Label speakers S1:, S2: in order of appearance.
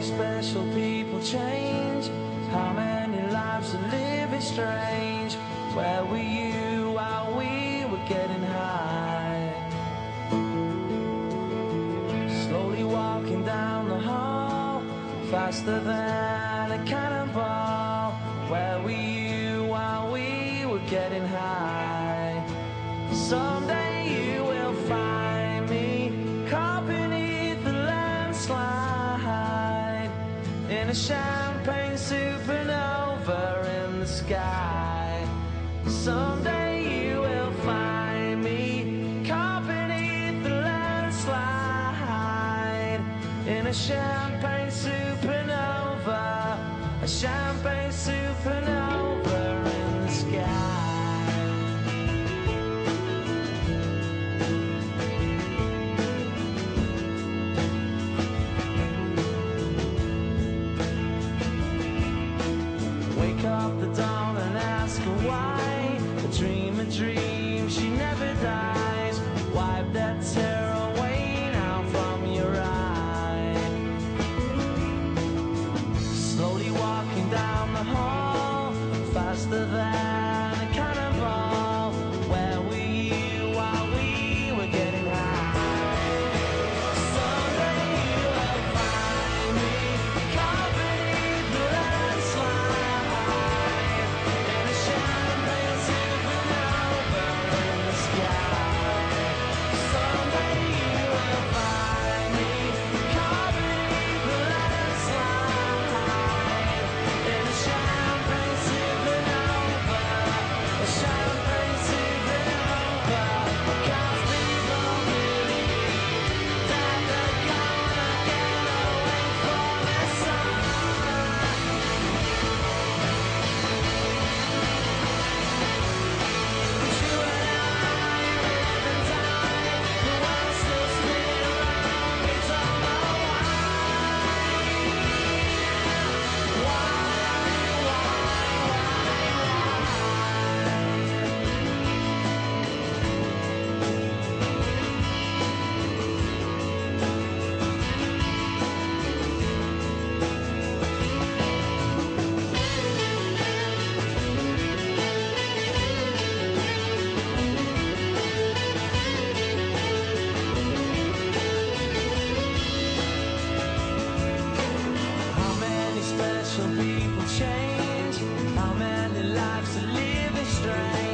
S1: special people change? How many lives are living strange? Where were you while we were getting high? Slowly walking down the hall, faster than a cannonball. Where were you while we were getting high? Someday you will find me caught beneath the landslide in a champagne supernova in the sky. Someday you will find me caught beneath the landslide in a champagne supernova, a champagne supernova in the sky. Wake up the dawn and ask her why. A dream, she never dies. Wipe that tear away now from your eye. Slowly walking down the hall, faster than a cannonball. Where were you while we were getting high? Someday you will find me caught beneath the landslide in a champagne supernova in the sky. Someday you will find me caught beneath the landslide in a champagne supernova, a champagne supernova. 'Cause people believe that they're gonna get away from the sun. You and I live and die, the world still spin around. We don't know how many special people change? How many lives are living strange?